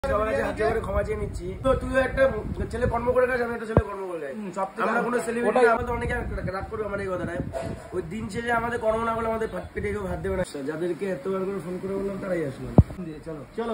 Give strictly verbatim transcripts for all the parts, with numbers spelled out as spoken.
ক্ষমা চেয়ে নিচ্ছি। তো তুই একটা ছেলে কর্ম করে গেছে, আমি একটা ছেলে কর্ম করে যাই। আমরা কোনো সেলিব্রিটি আমাদের অনেকে রাগ করবে আমার এই কথাটাই। ওই দিন শেষে আমাদের কর্ম না করলে আমাদের ভাত পেটে কেউ ভাত দেবে না। যাদেরকে এতবার করে ফোন করে বললাম তারাই আসলো। চলো চলো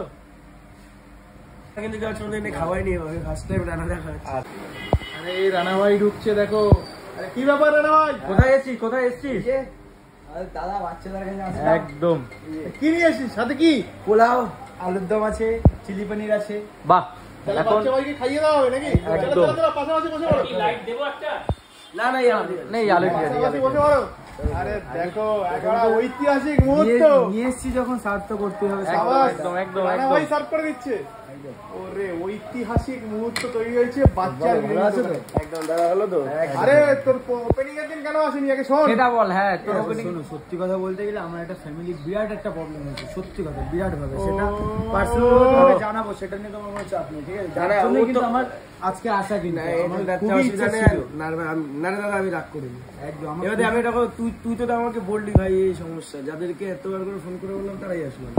কিন্তু কেউ সন্ধ্যে এনে খাওয়াই নি, ফার্স্ট টাইম রান্না দেখা। আরে রানা ভাই ঢুকছে দেখো। কি ব্যাপার রানা ভাই? কোথায় এসছিস কোথায় এসছিস? দাদা বাচ্চাদের কাছে একদম। কি নিয়ে এসছিস সাথে? কি পোলাও, আলুর দম আছে, চিলি পনির আছে। বাহ, বাচ্চা ভাইকে খাইয়ে দেওয়া হবে নাকি? একদম। পাশাপাশি বসে পড়ো। লাইট দেবো একটা? না না নেই, আলু পাশাপাশি বসে পড়ো। আরে দেখো একটা ঐতিহাসিক মুহূর্ত নিয়ে এসছি, যখন সার্ভ তো করতে হবে। একদম একদম রানা ভাই সার্ভ করে দিচ্ছে। ওরে ঐতিহাসিক মুহূর্ত তৈরি হয়েছে। বাচ্চা ভালো আছে তো? একদম দাদা হলো তো। আরে তোর ওপেনিং এর দিন কেন আসেনি আগে শোন। সেটা বল। হ্যাঁ তোর ওপেনিং। শোনো, সত্যি কথা বলতে গেলে আমার একটা ফ্যামিলি বিরাট একটা প্রবলেম হয়েছে। সত্যি কথা বিরাট ভাবে, সেটা পার্সোনাল ভাবে জানাবো, সেটা নিয়ে তোমার কোনো চাপ নেই, ঠিক আছে? জানা কিন্তু আমার আজকে আসা কিন্তু আমার খুবই ইচ্ছা ছিল। না না দাদা আমি রাগ করিনি একদম। এবারে আমি এটা তুই তুই তো আমাকে বললি ভাই এই সমস্যা, যাদেরকে এতবার করে ফোন করে বললাম তারাই আসলো।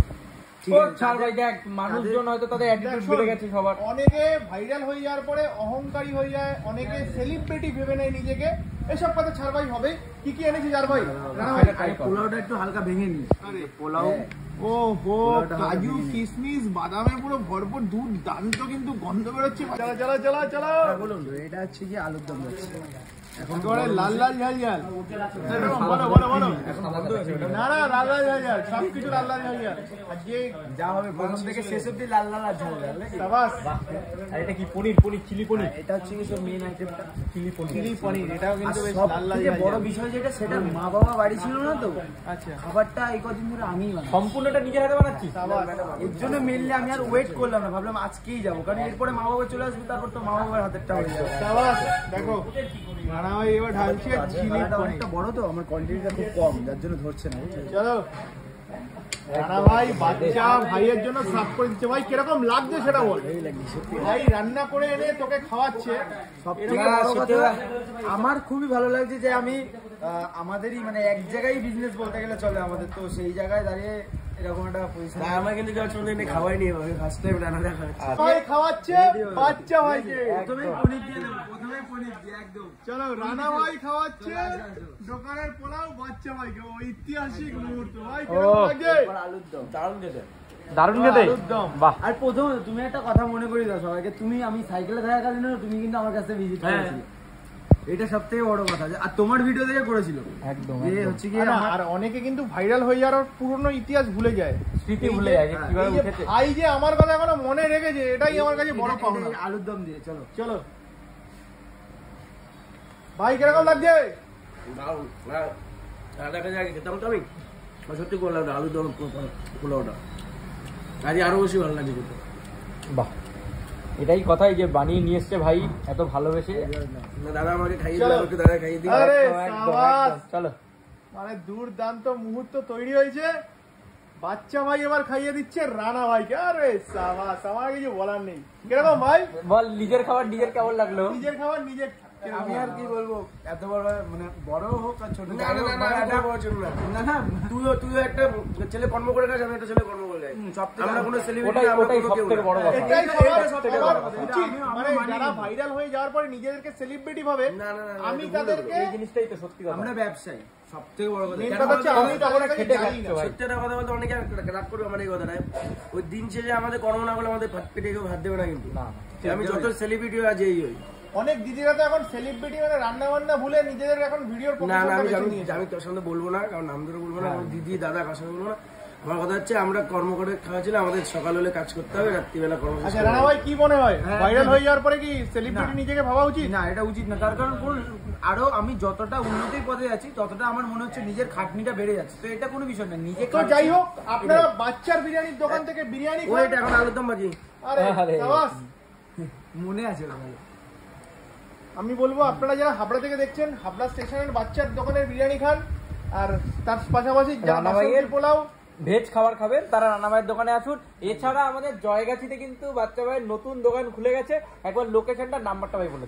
মানুষজন হয়তো তাদের অ্যাটিটিউড বেড়ে গেছে সবার। অনেকে ভাইরাল হয়ে যাওয়ার পরে অহংকারী হয়ে যায়, অনেকে সেলিব্রিটি ভেবে নেয় নিজেকে। এসব কথা ছাড় ভাই হবে। কি কি এনেছি যার ভাই? পোলাওটা একটু হালকা ভেঙে নি। পোলাও ও হো, কাজু কিশমিশ বাদামে পুরো ভরপুর, দুধ দান্ত, কিন্তু গন্ধ বেরোচ্ছে। চালা চালা চালা চালা। বলুন এটা হচ্ছে কি আলুর দম হচ্ছে এখন করে লাল লাল ঝাল ঝাল। বলো বলো বলো। না না লাল লাল ঝাল ঝাল, সবকিছু লাল লাল ঝাল ঝাল। আজকে যা হবে প্রথম থেকে শেষ অব্দি লাল লাল আর ঝাল ঝাল। সাবাস। আর এটা কি পনির? পনির চিলি পনির। এটা হচ্ছে কি সব মেইন আইটেমটা চিলি পনির। চিলি পনির এটাও কিন্তু বেশ লাল লাল ঝাল। বড় বিষয় যেটা, সেটা মা বাবা বাড়ি ছিল না তো। আচ্ছা, খাবারটা এই কদিন ধরে আমিই বানাই। সম্পূর্ণটা নিজের হাতে বানাচ্ছি। এর জন্য মেনলি আমি আর ওয়েট করলাম না, ভাবলাম আজকেই যাবো, কারণ এরপরে মা বাবা চলে আসবে, তারপর তো মা বাবার হাতেরটা হয়ে যাবে। সাবাস। দেখো রানা ভাই এবার ঢালছে চিলি পনির। অনেকটা বড় তো, আমার কোয়ান্টিটিটা খুব কম, যার জন্য ধরছে না। চলো রানা ভাই বাচ্চা ভাইয়ের জন্য সার্ভ করে দিচ্ছে। ভাই কিরকম লাগছে সেটা বল। ভাই রান্না করে এনে তোকে খাওয়াচ্ছে। সবথেকে বড় কথা আমার খুবই ভালো লাগছে যে আমি আমাদেরই মানে এক জায়গায় বিজনেস বলতে গেলে চলে আমাদের, তো সেই জায়গায় দাঁড়িয়ে এরকম একটা পজিশন। আমার কিন্তু কেউ সন্ধ্যে এনে খাওয়াই নি, ফার্স্ট টাইম রান্না দেখা। ভাই খাওয়াচ্ছে বাচ্চা ভাইকে। প্রথমে পনির দিয়ে দেবো, প্রথমে পনির দিয়ে একদম। চলো রানা ভাই খাওয়াচ্ছে দোকানের পোলাও বাচ্চা ভাইকে। ঐতিহাসিক মুহূর্ত। ভাই কেমন লাগছে? আলুর দম দারুণ খেতে। দারুণ খেতে। বাহ। আর প্রথম তুমি একটা কথা মনে করি দাও সবাইকে, তুমি আমি সাইকেলে থাকাকালীন তুমি কিন্তু আমার কাছে ভিজিট করেছিলে, এটা সব থেকে বড় কথা। আর তোমার ভিডিও দেখে করেছিল একদম। হচ্ছে কি আর অনেকে কিন্তু ভাইরাল হয়ে যাওয়ার পুরনো ইতিহাস ভুলে যায়, স্মৃতি ভুলে যায় কিভাবে উঠেছে। ভাই যে আমার কথা এখনো মনে রেখেছে, এটাই আমার কাছে বড় পাওনা। আলুর দম দিয়ে চলো চলো ভাই কিরকম লাগছে? দারুণ। রান্না কাজে খেতাম তো আমি, সত্যি করলাম আলু দম পোলাওটা আজকে আরো বেশি ভালো লাগে খেতে। বাহ, এটাই কথাই যে বানিয়ে নিয়ে এসছে ভাই এত ভালোবেসে। দাদা আমাকে খাইয়ে দিল, একটু দাদা খাইয়ে দিল। আরে সাবাস। চলো, মানে দুর্দান্ত মুহূর্ত তৈরি হয়েছে। বাচ্চা ভাই এবার খাইয়ে দিচ্ছে রানা ভাইকে। আরে সাবাস, আমার কিছু বলার নেই। কিরকম ভাই বল, নিজের খাবার নিজের কেমন লাগলো? নিজের খাবার নিজের। আমি আর কি বলবো, এত বড় মানে বড় হোক আর ছোট না না না না না, তুইও তুইও একটা ছেলে কর্ম করে গেছে, আমি একটা ছেলে কর্ম করে যাই। আমরা কোনো সেলিব্রিটি আমরা কোনো কেউ না। বড় কথা এটাই সবথেকে বড় কথা। মানে যারা ভাইরাল হয়ে যাওয়ার পরে নিজেদেরকে সেলিব্রিটি ভাবে, না না না, আমি তাদেরকে এই জিনিসটাই তো সত্যি কথা। আমরা ব্যবসায়ী, সব থেকে বড় কথা। মেন কথা হচ্ছে আমি তাদের কাছে খেটে যাই না। খাচ্ছি ভাই। সত্যি কথা বলতে অনেকে রাগ করবে আমার এই কথাটাই। ওই দিন শেষে আমাদের কর্ম না করলে আমাদের ভাত পেটে কেউ ভাত দেবে না কিন্তু। না, আমি যত সেলিব্রিটি হয়ে আজ এই হই। অনেক দিদিরা তো এখন সেলিব্রিটি মানে রান্না বান্না ভুলে নিজেদের এখন ভিডিওর না না, আমি আমি তোর সঙ্গে বলবো না, কারণ নাম ধরে বলবো না, দিদি দাদা কার সঙ্গে বলবো না। আমার কথা হচ্ছে আমরা কর্ম করে খাওয়া ছিল, আমাদের সকাল হলে কাজ করতে হবে, রাত্রিবেলা কর্ম। আচ্ছা রানা ভাই কি মনে হয়, ভাইরাল হয়ে যাওয়ার পরে কি সেলিব্রিটি নিজেকে ভাবা উচিত? না, এটা উচিত না। তার কারণ আরো আমি যতটা উন্নতির পথে যাচ্ছি ততটা আমার মনে হচ্ছে নিজের খাটনিটা বেড়ে যাচ্ছে, তো এটা কোনো বিষয় না। নিজে তো যাই হোক, আপনারা বাচ্চার বিরিয়ানির দোকান থেকে বিরিয়ানি ওই এখন আলুর দম বাজি। আরে সাবাস, মনে আছে। আমি বলবো আপনারা যারা হাবড়া থেকে দেখছেন, হাবড়া স্টেশনের বাচ্চার দোকানের বিরিয়ানি খান, আর তার পাশাপাশি রানা ভাইয়ের পোলাও ভেজ খাবার খাবেন তারা রানা ভাইয়ের দোকানে আসুন। এছাড়া আমাদের জয়গাছিতে কিন্তু বাচ্চা ভাইয়ের নতুন দোকান খুলে গেছে। একবার লোকেশনটা নাম্বারটা ভাই বলে দিন।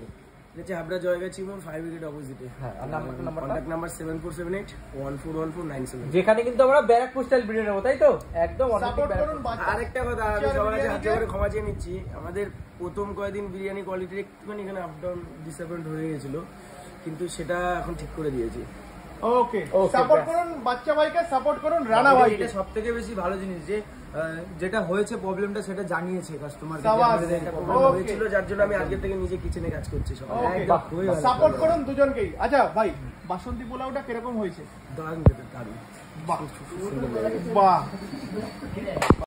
হচ্ছে হাবড়া জয়গাছি মোড় ফায়ার ব্রিগেড অপোজিটে। হ্যাঁ, আর নাম্বার- নাম্বারটা? Contact number seven four seven eight one four one four nine seven. যেখানে কিন্তু আমরা ব্যারাকপুর স্টাইল বিরিয়ানি নেবো, তাই তো? একদম authentic সাপোর্ট করুন ব্যারাকপুর। বাচ্চা আরেকটা কথা, আমি সবার কাছে হাতে করে ক্ষমা চেয়ে নিচ্ছি, আমাদের প্রথম কয়েকদিন বিরিয়ানি কোয়ালিটি একটুখানি এখানে আপ ডাউন ডিসঅ্যাপয়েন্ট হয়ে গেছিল, কিন্তু সেটা এখন ঠিক করে দিয়েছি। ওকে Okay, সাপোর্ট ব্যাস। করুন বাচ্চা ভাইকে, সাপোর্ট করুন রানা ভাইকে। এটা সব থেকে বেশি ভালো জিনিস যে আহ, যেটা হয়েছে প্রবলেমটা সেটা জানিয়েছে কাস্টমার। সাবাস। Problem Okay. হয়েছিল যার জন্য আমি আজকে থেকে নিজে কিচেনে কাজ করছি সবাই। ওকে বাহ, খুবই ভালো। সাপোর্ট করুন দুজনকেই। আচ্ছা ভাই, বাসন্তী পোলাওটা কিরকম হয়েছে? দারুণ খেতে, দারুণ। বাহ বাহ